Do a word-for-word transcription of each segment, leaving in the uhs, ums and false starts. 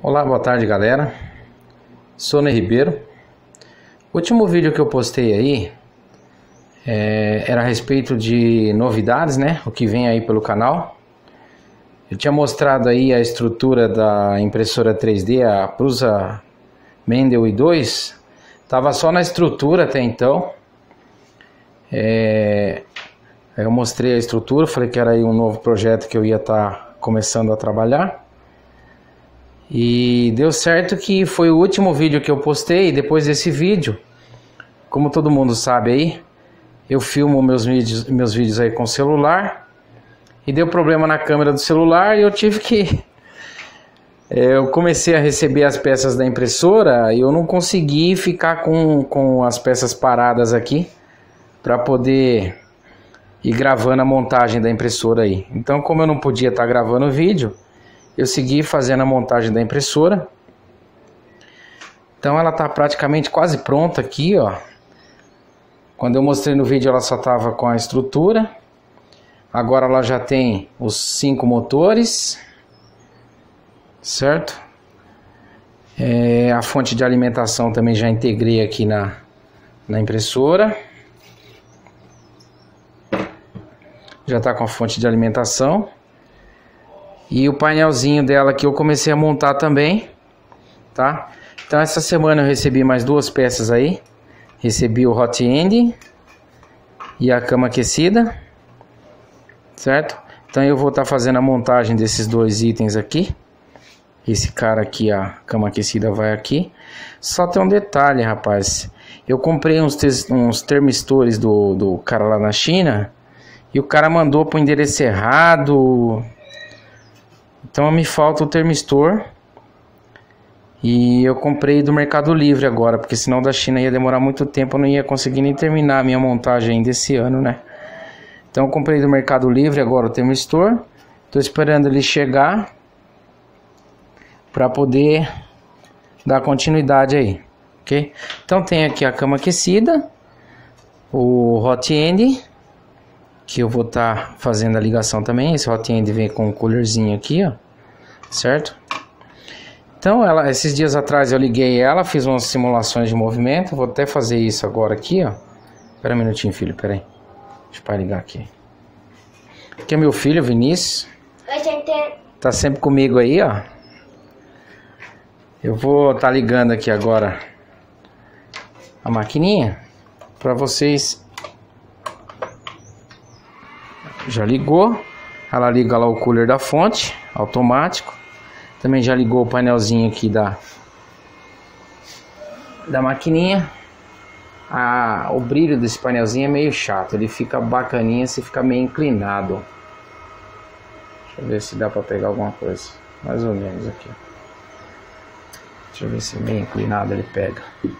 Olá, boa tarde, galera. Sou Ney Ribeiro. O último vídeo que eu postei aí é, era a respeito de novidades, né? O que vem aí pelo canal. Eu tinha mostrado aí a estrutura da impressora três D, a Prusa Mendel i dois. Tava só na estrutura até então. É, eu mostrei a estrutura, falei que era aí um novo projeto que eu ia estar começando a trabalhar. E deu certo que foi o último vídeo que eu postei. Depois desse vídeo, como todo mundo sabe aí, eu filmo meus vídeos, meus vídeos aí com o celular. E deu problema na câmera do celular e eu tive que... Eu comecei a receber as peças da impressora e eu não consegui ficar com, com as peças paradas aqui para poder ir gravando a montagem da impressora aí. Então, como eu não podia estar gravando o vídeo, eu segui fazendo a montagem da impressora. Então ela está praticamente quase pronta aqui, ó. Quando eu mostrei no vídeo ela só estava com a estrutura. Agora ela já tem os cinco motores, certo? É, a fonte de alimentação também já integrei aqui na, na impressora. Já está com a fonte de alimentação. E o painelzinho dela que eu comecei a montar também, tá? Então essa semana eu recebi mais duas peças aí. Recebi o hot end e a cama aquecida, certo? Então eu vou estar fazendo a montagem desses dois itens aqui. Esse cara aqui, a cama aquecida vai aqui. Só tem um detalhe, rapaz. Eu comprei uns, uns termistores do, do cara lá na China e o cara mandou para o endereço errado. Então me falta o termistor. E eu comprei do Mercado Livre agora, porque senão da China ia demorar muito tempo, eu não ia conseguir nem terminar a minha montagem ainda esse ano, né? Então eu comprei do Mercado Livre agora o termistor. Tô esperando ele chegar para poder dar continuidade aí, ok? Então tem aqui a cama aquecida, o hot end, que eu vou estar tá fazendo a ligação também. Esse hot end vem com um coolerzinho aqui, ó, certo? Então ela, esses dias atrás eu liguei ela, fiz umas simulações de movimento. Vou até fazer isso agora aqui, ó. Espera um minutinho, filho, pera aí. Deixa eu ligar aqui. Aqui é meu filho, Vinícius. Oi, gente. Tá sempre comigo aí, ó. Eu vou estar tá ligando aqui agora a maquininha para vocês. Já ligou. Ela liga lá o cooler da fonte, automático. Também já ligou o painelzinho aqui da, da maquininha. Ah, o brilho desse painelzinho é meio chato. Ele fica bacaninha se fica meio inclinado. Deixa eu ver se dá para pegar alguma coisa. Mais ou menos aqui. Deixa eu ver se meio inclinado ele pega.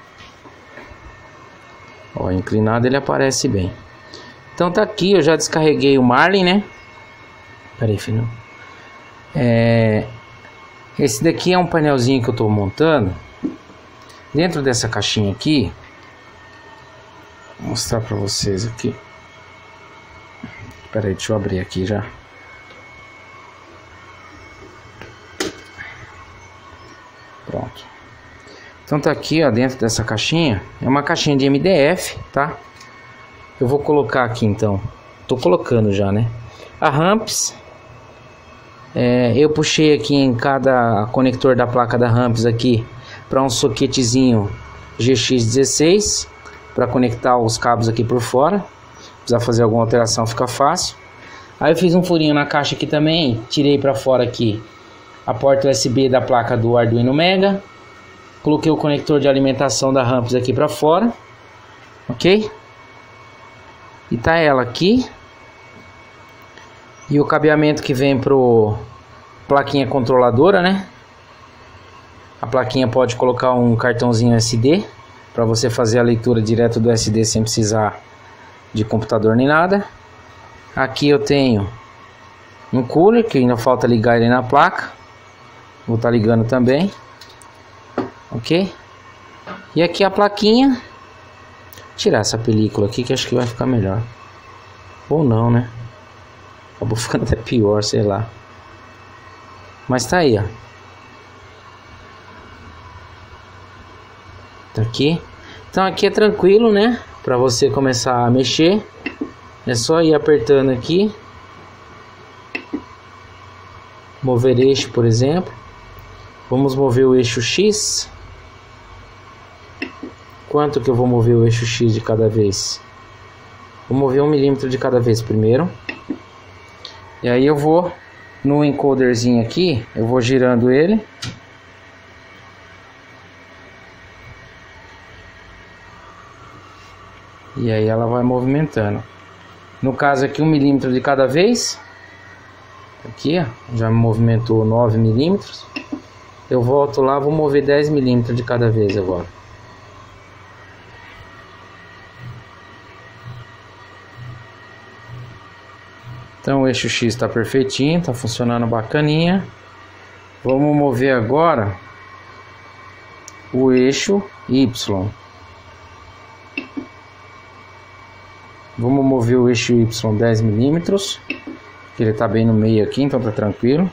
Ó, inclinado ele aparece bem. Então tá aqui, eu já descarreguei o Marlin, né? Pera aí, filho. É... Esse daqui é um painelzinho que eu tô montando. Dentro dessa caixinha aqui, vou mostrar pra vocês aqui. Pera aí, deixa eu abrir aqui já. Pronto. Então tá aqui, ó, dentro dessa caixinha. É uma caixinha de M D F, tá? Eu vou colocar aqui então. Tô colocando já, né? A ramps. É, eu puxei aqui em cada conector da placa da ramps aqui para um soquetezinho G X dezesseis para conectar os cabos aqui por fora. Se precisar fazer alguma alteração fica fácil. Aí eu fiz um furinho na caixa aqui também, tirei para fora aqui a porta U S B da placa do Arduino Mega. Coloquei o conector de alimentação da ramps aqui para fora, ok? E tá ela aqui. E o cabeamento que vem pro plaquinha controladora, né? A plaquinha pode colocar um cartãozinho S D para você fazer a leitura direto do S D sem precisar de computador nem nada. Aqui eu tenho um cooler que ainda falta ligar ele na placa. Vou estar ligando também, ok? E aqui a plaquinha. Vou tirar essa película aqui que acho que vai ficar melhor. Ou não, né? Acabou ficando até pior, sei lá. Mas tá aí, ó. Aqui. Então aqui é tranquilo, né? Para você começar a mexer. É só ir apertando aqui. Mover eixo, por exemplo. Vamos mover o eixo X. Quanto que eu vou mover o eixo X de cada vez? Vou mover um milímetro de cada vez primeiro. E aí eu vou no encoderzinho aqui, eu vou girando ele. E aí ela vai movimentando. No caso aqui, um milímetro de cada vez. Aqui, ó, já movimentou nove milímetros. Eu volto lá, vou mover dez milímetros de cada vez agora. Então o eixo X está perfeitinho, está funcionando bacaninha. Vamos mover agora o eixo Y. Vamos mover o eixo Y dez milímetros, que ele está bem no meio aqui, então tá tranquilo.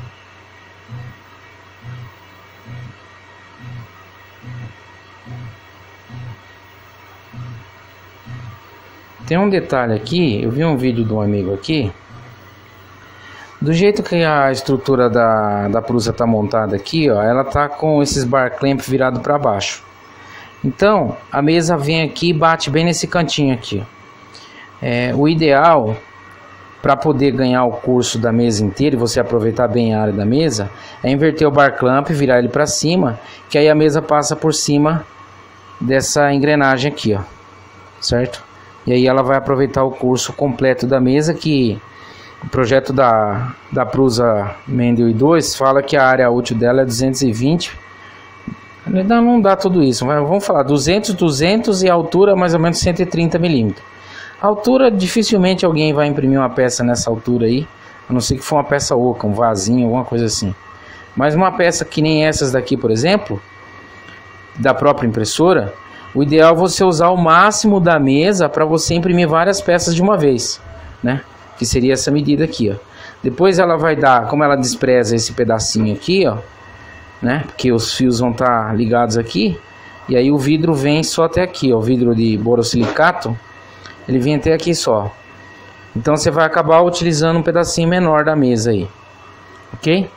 Tem um detalhe aqui, eu vi um vídeo de um amigo aqui. Do jeito que a estrutura da, da prusa tá montada aqui, ó, ela tá com esses bar clamp virado para baixo. Então a mesa vem aqui e bate bem nesse cantinho aqui. É, o ideal para poder ganhar o curso da mesa inteira e você aproveitar bem a área da mesa é inverter o bar clamp, virar ele para cima, que aí a mesa passa por cima dessa engrenagem aqui, ó, certo? E aí ela vai aproveitar o curso completo da mesa, que o projeto da, da Prusa Mendel I dois fala que a área útil dela é duzentos e vinte. Não, não dá tudo isso, mas vamos falar duzentos, duzentos e a altura mais ou menos cento e trinta milímetros. A altura, dificilmente alguém vai imprimir uma peça nessa altura aí, a não ser que for uma peça oca, um vasinho, alguma coisa assim. Mas uma peça que nem essas daqui, por exemplo, da própria impressora, o ideal é você usar o máximo da mesa para você imprimir várias peças de uma vez, né? Que seria essa medida aqui, ó. Depois ela vai dar, como ela despreza esse pedacinho aqui, ó, né? Porque os fios vão estar ligados aqui, e aí o vidro vem só até aqui, ó, o vidro de borosilicato. Ele vem até aqui só. Então você vai acabar utilizando um pedacinho menor da mesa aí. Ok?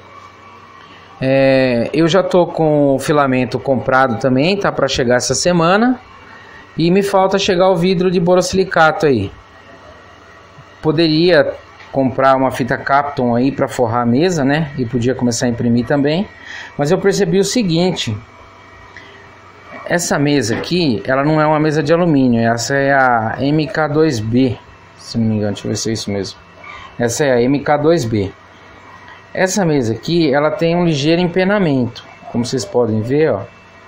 É, eu já tô com o filamento comprado também. Tá para chegar essa semana. E me falta chegar o vidro de borosilicato aí. Poderia comprar uma fita Kapton aí para forrar a mesa, né? E podia começar a imprimir também. Mas eu percebi o seguinte. Essa mesa aqui, ela não é uma mesa de alumínio, essa é a M K dois B, se não me engano, deixa eu ver se é isso mesmo. Essa é a M K dois B. Essa mesa aqui, ela tem um ligeiro empenamento, como vocês podem ver, ó.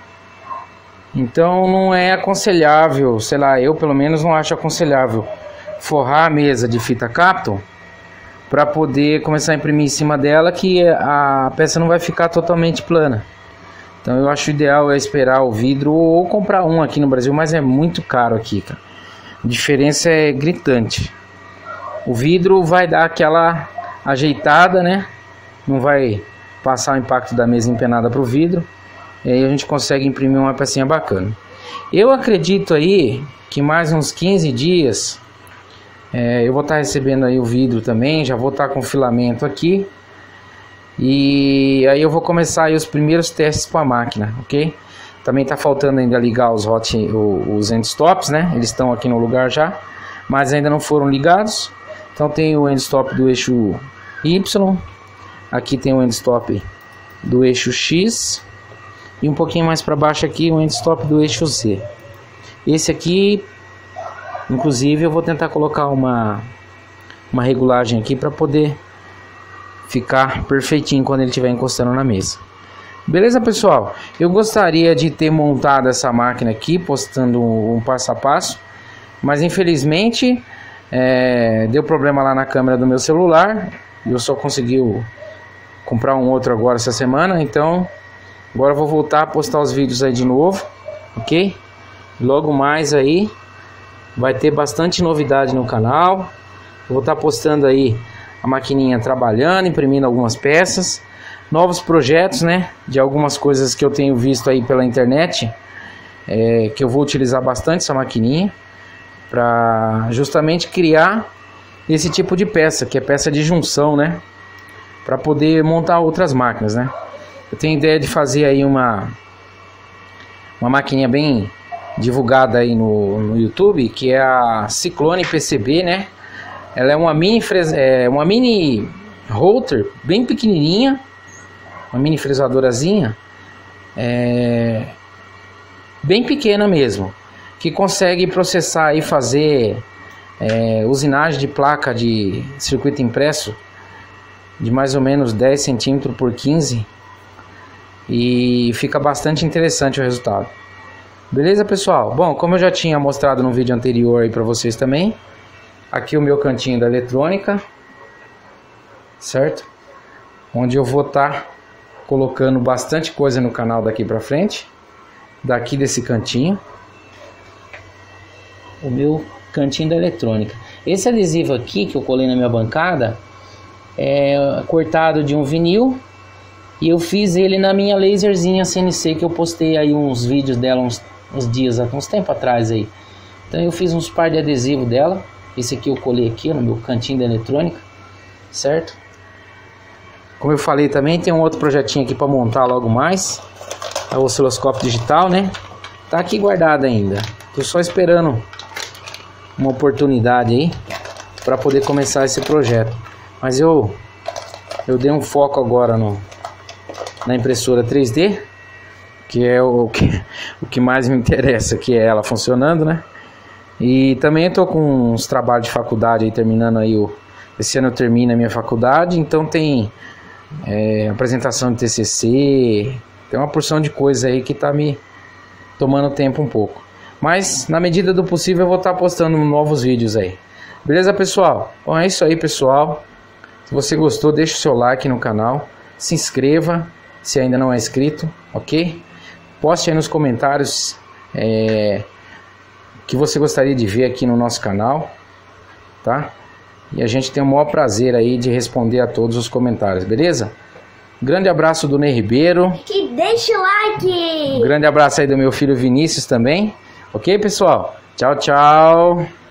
Então não é aconselhável, sei lá, eu pelo menos não acho aconselhável forrar a mesa de fita Kapton para poder começar a imprimir em cima dela, que a peça não vai ficar totalmente plana. Então eu acho ideal é esperar o vidro ou comprar um aqui no Brasil, mas é muito caro aqui, cara. A diferença é gritante. O vidro vai dar aquela ajeitada, né? Não vai passar o impacto da mesa empenada para o vidro. E aí a gente consegue imprimir uma pecinha bacana. Eu acredito aí que mais uns quinze dias é, eu vou estar recebendo aí o vidro também. Já vou estar com o filamento aqui. E aí eu vou começar aí os primeiros testes com a máquina, ok? Também tá faltando ainda ligar os hot, os end stops, né? Eles estão aqui no lugar já, mas ainda não foram ligados. Então tem o end stop do eixo Y, aqui tem o end stop do eixo X e um pouquinho mais para baixo aqui o end stop do eixo Z. Esse aqui, inclusive, eu vou tentar colocar uma uma regulagem aqui para poder ficar perfeitinho quando ele estiver encostando na mesa. Beleza, pessoal? Eu gostaria de ter montado essa máquina aqui, postando um passo a passo, mas infelizmente é, deu problema lá na câmera do meu celular. Eu só consegui comprar um outro agora essa semana, então agora eu vou voltar a postar os vídeos aí de novo, ok? Logo mais aí vai ter bastante novidade no canal. Eu vou estar postando aí a maquininha trabalhando, imprimindo algumas peças, novos projetos, né, de algumas coisas que eu tenho visto aí pela internet é, que eu vou utilizar bastante essa maquininha para justamente criar esse tipo de peça, que é peça de junção, né? Para poder montar outras máquinas, né? Eu tenho ideia de fazer aí uma uma maquininha bem divulgada aí no, no YouTube, que é a Ciclone P C B, né? Ela é uma mini fresa, é uma mini router bem pequenininha, uma mini fresadorazinha, é, bem pequena mesmo, que consegue processar e fazer é, usinagem de placa de circuito impresso de mais ou menos dez centímetros por quinze, e fica bastante interessante o resultado. Beleza, pessoal? Bom, como eu já tinha mostrado no vídeo anterior aí para vocês também, aqui o meu cantinho da eletrônica, certo? Onde eu vou estar tá colocando bastante coisa no canal daqui para frente. Daqui desse cantinho, o meu cantinho da eletrônica. Esse adesivo aqui que eu colei na minha bancada é cortado de um vinil, e eu fiz ele na minha laserzinha C N C, que eu postei aí uns vídeos dela uns, uns dias, uns tempos atrás aí. Então eu fiz uns par de adesivo dela. Esse aqui eu colei aqui no meu cantinho da eletrônica, certo? Como eu falei também, tem um outro projetinho aqui para montar logo mais. É o osciloscópio digital, né? Tá aqui guardado ainda. Tô só esperando uma oportunidade aí para poder começar esse projeto. Mas eu eu dei um foco agora no na impressora três D, que é o que, o que mais me interessa, que é ela funcionando, né? E também eu tô com uns trabalhos de faculdade aí, terminando aí o... Esse ano eu termino a minha faculdade, então tem é, apresentação de T C C, tem uma porção de coisa aí que tá me tomando tempo um pouco. Mas na medida do possível eu vou estar postando novos vídeos aí. Beleza, pessoal? Bom, é isso aí, pessoal. Se você gostou, deixa o seu like no canal, se inscreva se ainda não é inscrito, ok? Poste aí nos comentários é, que você gostaria de ver aqui no nosso canal, tá? E a gente tem o maior prazer aí de responder a todos os comentários, beleza? Grande abraço do Ney Ribeiro. Que deixa o like! Um grande abraço aí do meu filho Vinícius também, ok, pessoal? Tchau, tchau!